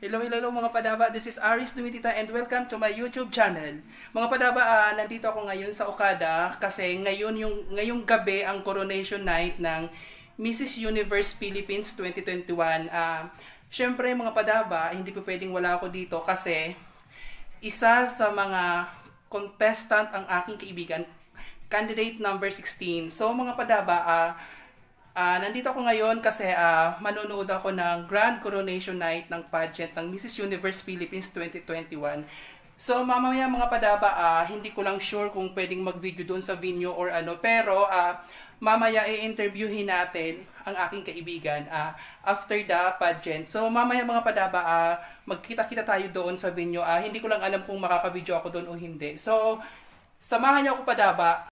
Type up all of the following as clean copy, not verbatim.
Hello mga padaba, this is Aris Dumitita and welcome to my YouTube channel. Mga padaba, nandito ako ngayon sa Okada kasi ngayong gabi ang coronation night ng Mrs. Universe Philippines 2021. Syempre mga padaba, hindi po pwedeng wala ako dito kasi isa sa mga contestant ang aking kaibigan, candidate number 16. So mga padaba, nandito ako ngayon kasi manonood ako ng Grand Coronation Night ng pageant ng Mrs. Universe Philippines 2021. So mamaya mga padaba, hindi ko lang sure kung pwedeng mag-video doon sa venue or ano, pero mamaya i-interviewin natin ang aking kaibigan after the pageant. So mamaya mga padaba, magkita-kita tayo doon sa venue. Hindi ko lang alam kung makaka-video ako doon o hindi. So samahan niyo ako padaba.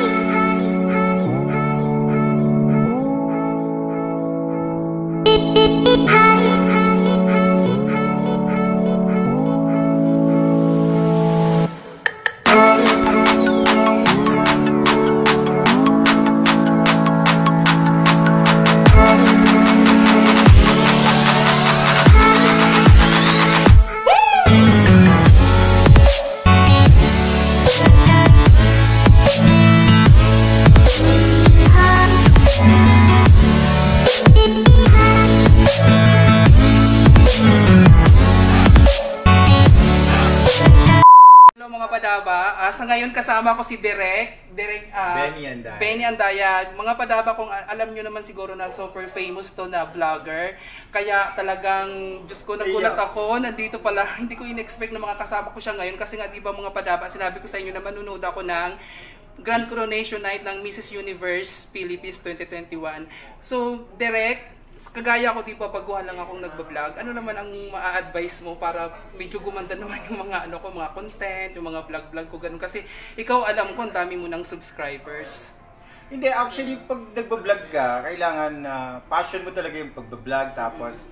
Sa ngayon kasama ko si Derek Benny Andaya. Mga padaba, kung alam nyo naman siguro na super famous to na vlogger. Kaya talagang, Diyos ko, nagulat ako. Nandito pala, hindi ko in-expect na mga kasama ko siya ngayon. Kasi nga diba mga padaba, sinabi ko sa inyo na manunood ako ng Grand Coronation Night ng Mrs. Universe Philippines 2021. So, Derek, kagaya ko, di pa baguhan lang akong nagbablog. Ano naman ang ma-advise mo para medyo gumanda naman yung mga mga content, yung mga vlog ko ganun, kasi ikaw alam ko ang dami mo ng subscribers. Hindi, actually pag nagbablog ka, kailangan passion mo talaga yung pagbablog, tapos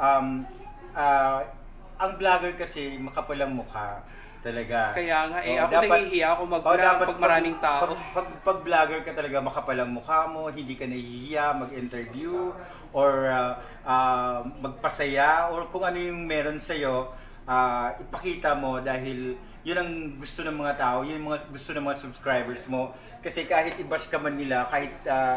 ang vlogger kasi makapalang mukha talaga. Kaya nga ako nahihiya ako mag-vlog pag maraming tao. Pag vlogger ka talaga, makapalang mukha mo, hindi ka nahihiya mag-interview or magpasaya or kung ano yung meron sa'yo, ipakita mo dahil yun ang gusto ng mga tao, yun yung gusto ng mga subscribers mo. Kasi kahit i-bash ka man nila, kahit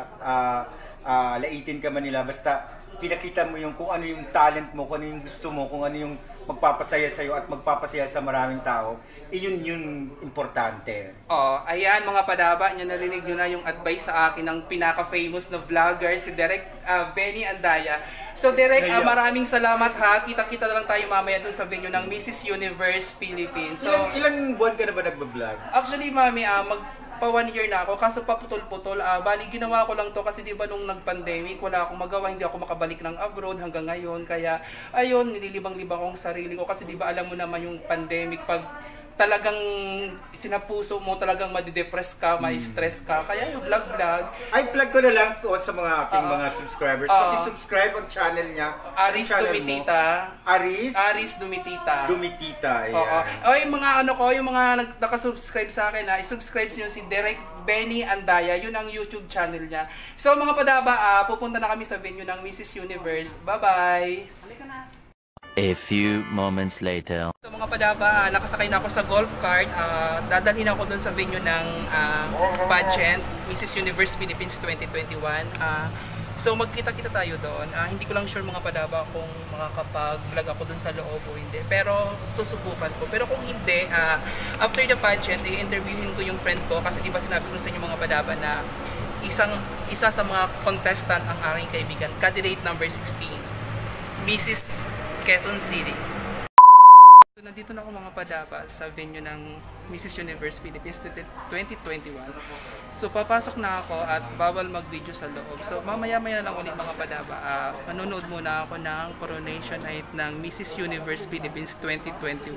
laitin ka man nila, basta pinakita mo yung kung ano yung talent mo, kung ano yung gusto mo, kung ano yung magpapasaya sa'yo at magpapasaya sa maraming tao, yun importante. Ayan mga padaba, narinig nyo na yung advice sa akin ng pinaka-famous na vlogger, si Derek Benny Andaya. So Derek, maraming salamat ha. Kita-kita na lang tayo mamaya dun sa venue ng Mrs. Universe Philippines. So, ilang buwan ka na ba nagbablog? Actually mami, pa 1 year na ako, kaso paputol-putol. Bali ginawa ko lang to kasi di ba nung nag-pandemic, wala akong magawa, hindi ako makabalik ng abroad hanggang ngayon. Kaya ayun, nililibang-libang kong sarili ko kasi di ba alam mo naman yung pandemic, pag talagang sinapuso mo, talagang madidepress ka, ma-stress ka. Kaya yung vlog. Ay, plug ko na lang po sa mga aking mga subscribers. Paki-subscribe ang channel niya. Aris Dumitita. Aris Dumitita. Dumitita, yung mga yung mga nakasubscribe sa akin, i-subscribe niyo si Derek Benny Andaya. Yun ang YouTube channel niya. So mga padaba, pupunta na kami sa venue ng Mrs. Universe. Bye-bye! Halika na! A few moments later. So mga padaba, nakasakay na ako sa golf cart. Dadalhin ako doon sa venue ng pageant Mrs. Universe Philippines 2021. So magkita-kita tayo doon. Hindi ko lang sure mga padaba kung makakapag-vlog ako doon sa loob o hindi. Pero susubukan ko. Pero kung hindi, after the pageant, i-interviewin ko yung friend ko. Kasi di ba sinabi ko sa inyo mga padaba na isa sa mga contestant ang aking kaibigan, candidate number 16, Mrs. Quezon City. So, nandito na ako mga padaba sa venue ng Mrs. Universe Philippines 2021. So papasok na ako at bawal mag-video sa loob. So mamaya-maya lang ulit mga padaba. Manonood muna ako ng coronation night ng Mrs. Universe Philippines 2021.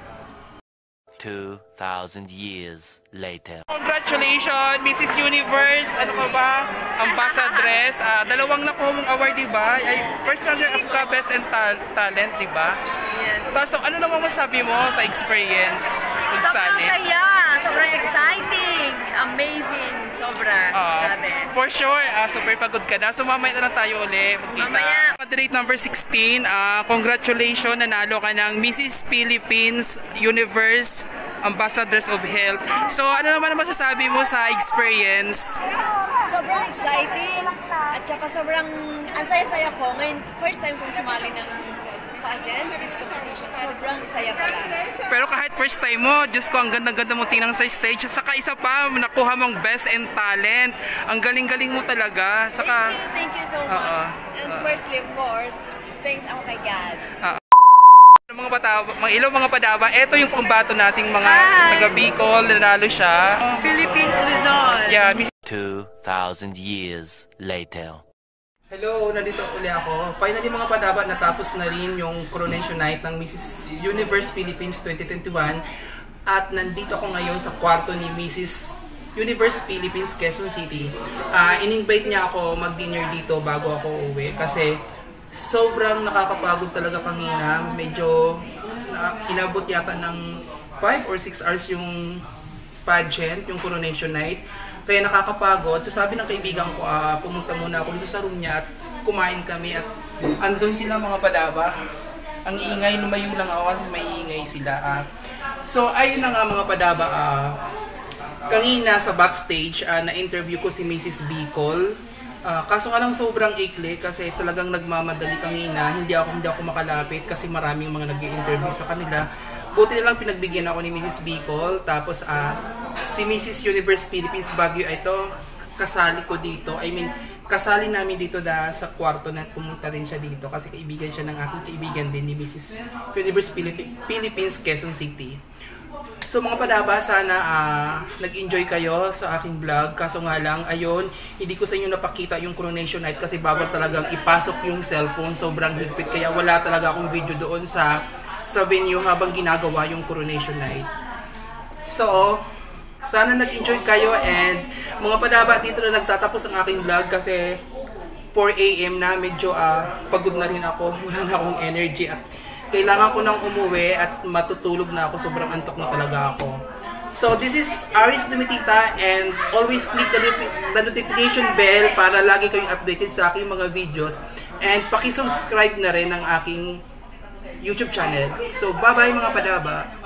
2,000 years later. Congratulations, Mrs. Universe! Ano pa ba? Ambassadress. Dalawang nakuha mong award, diba? First runner up ka, Best in Talent, diba? Yes. So, ano naman masabi mo sa experience? Sobrang saya! sobrang exciting, amazing, sobra. Grabe. For sure, super pagod ka na. So mamaya na lang tayo uli magkita. Mamaya. Candidate number 16, congratulations, nanalo ka ng Mrs. Philippines Universe Ambassadors of Health. So ano naman ang masasabi mo sa experience? Sobrang exciting at saka sobrang ang saya-saya ko. Ngayon, first time kong sumali ng pageant, this competition. Sobrang saya pala. Pero kahit first time mo, Diyos ko, ang ganda-ganda mo tinang sa stage. Saka isa pa, nakuha mong best in talent. Ang galing-galing mo talaga. Saka, Thank you so much. And firstly, of course, thanks ako kay God. mga pataba, mga ilaw mga padaba, ito yung pambato nating mga taga Bicol, nanalo siya. Philippines Luzon. Yeah, 2,000 years later. hello, nandito uli ako. Finally mga padaba, natapos na rin yung coronation night ng Mrs. Universe Philippines 2021. At nandito ako ngayon sa kwarto ni Mrs. Universe Philippines Quezon City. In-invite niya ako mag-dinner dito bago ako uwi kasi sobrang nakakapagod talaga kanina. Medyo inabot yata ng 5 or 6 hours yung pageant, yung coronation night. Kaya nakakapagod. So sabi ng kaibigan ko, pumunta muna ako dito sa room niya at kumain kami at andun sila mga padaba. Ang ingay, lumayo lang ako kasi may ingay sila. So ayun na nga mga padaba, kanina sa backstage, na-interview ko si Mrs. Bicol. Kaso nga lang sobrang ikli kasi talagang nagmamadali kanina. Hindi ako makalapit kasi maraming mga nag-i-interview sa kanila. Buti na lang pinagbigyan ako ni Mrs. Bicol. Tapos si Mrs. Universe Philippines Baguio, ito kasali ko dito. I mean, kasali namin dito sa kwarto na pumunta rin siya dito kasi kaibigan siya ng aking kaibigan din ni Mrs. Universe Philippines Quezon City. So mga padaba, sana nag-enjoy kayo sa aking vlog. Kaso nga lang, ayun, hindi ko sa inyo napakita yung coronation night kasi bawal talagang ipasok yung cellphone. Sobrang higpit kaya wala talaga akong video doon sa venue habang ginagawa yung coronation night. So, sana nag-enjoy kayo and mga padaba, dito na nagtatapos ang aking vlog kasi 4 AM na, medyo pagod na rin ako. Wala na akong energy at kailangan ko nang umuwi at matutulog na ako. Sobrang antok na talaga ako. So this is Aris Dumitita and always click the notification bell para lagi kayong updated sa aking mga videos. And paki-subscribe na rin ang aking YouTube channel. So bye bye mga padaba!